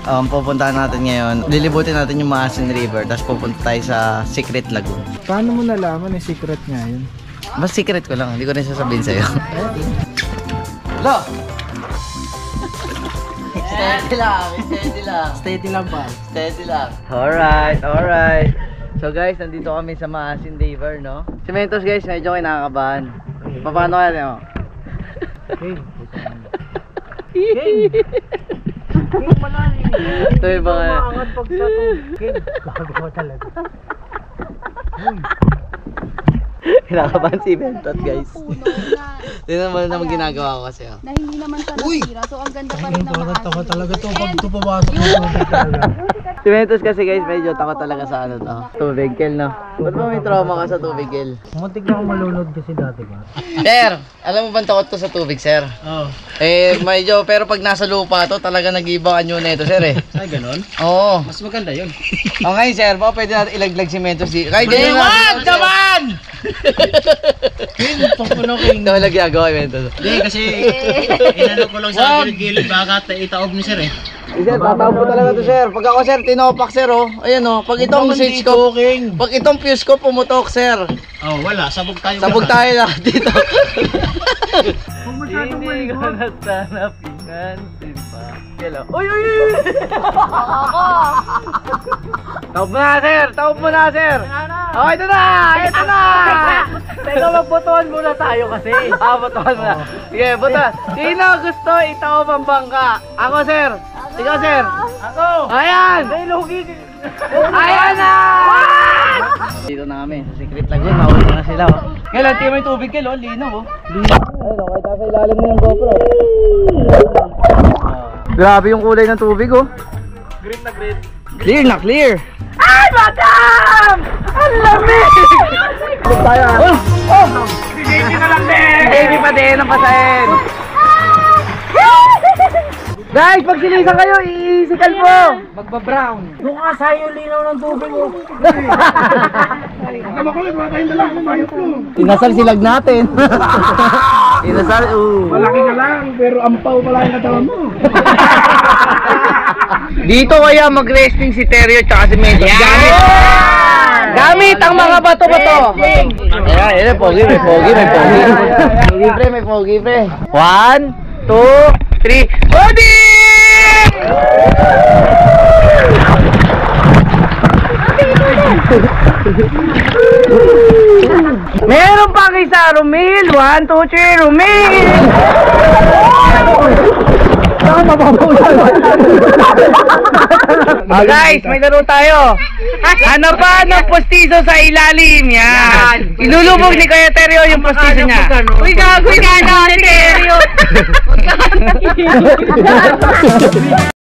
pupuntahan natin ngayon. Lilibutin natin yung Maasin River, tapos pupunta tayo sa Secret Lagoon. Paano mo nalaman yung secret nga yun? Mas secret ko lang, hindi ko rin sasabihin sa'yo. Lo! Steady lang, steady lang. Steady lang ba? Steady lang. Alright, alright. So guys, nandito kami sa Maasin River, no? Si Mentos guys, medyo kinakabahan. Paano kaya nyo? King! King pala eh. Ito yung mga... Maangat pag sa to. King, gagawa talaga. Kinakabahan si Bentot guys. Tingnan mo naman ginagawa ko kasi. Na hindi naman sa nasira. So ang ganda pa rin ng Tawa talaga to. Pag ito papasok mo talaga. Si Bentos kasi guys, medyo takot talaga sa ano to. Tubig, Kel, no? Ba't ba may trauma ka sa tubig, Kel? Muntik na ako malunod kasi dati ba? Sir, alam mo ba takot ko sa tubig, sir? Oo. Medyo, pero pag nasa lupa to, talaga nag-iba anyo na ito, sir eh. Ay, ganon? Oo. Mas maganda yun. O ngayon, sir, baka pwede natin ilaglag si Mentos dito. Kahit Maliwag naman! King, papuno King. Ito wala ginagawa kay Mentos. Hindi, kasi inano ko lang sa gilid-gilid baka itaob ni sir eh. Sir, tataw po talaga to, sir. Pag ako, sir, tinopak, sir, oh. Ayan, oh. Pag itong switch ko, pag itong fuse ko, pumutok, sir. Oh, wala. Sabog tayo. Sabog tayo lang dito. Hindi ko na sana pinansin pa. Hello. Uy, uy, uy! Taob mo na, sir. Taob mo na, sir. Oh, ito na! Ito na! Teka, magbotohan muna tayo kasi. Botohan muna. Sige, botohan. Sino gusto itaob ang bangka? Ako, sir. Ikaw, sir. Ako. Ayan! Ayan na! Dito na kami sa Secret Lagoon. Mahuli na sila, oh. Kailan, tiyo may tubig, Kel, oh. Linaw, oh. Ayun, oh. Kahit sa ilalim na yung GoPro. Grabe yung kulay ng tubig, oh. Green na green. Clear na, clear. Ay, madam! Ang lamig! Tayo, oh! Oh! Baby na lang din! Baby pa din ang pasahin. Guys, pag silisan kayo, iisikal po. Magba-brown. Nung asayo linaw ng tubig mo. Makulit, wala tayong dalang kumayot mo. Inasal silag natin. Inasal, Malaki ka lang, pero ampaw pala yung katawan mo. Dito kaya mag-resting si Terrio at si Mentos. Gamit ang mga bato-bato. Ayan, pogi, may pogi. May pogi, pre. 1, 2, 3, body! Meron pa kaysa Rumil. 1, 2, 3, Rumil! Guys, may laro tayo. Ano pa ng postizo sa ilalim? Yan. Ilulubog ni Kuya Terrio yung postizo niya. Uy, gago, Terrio.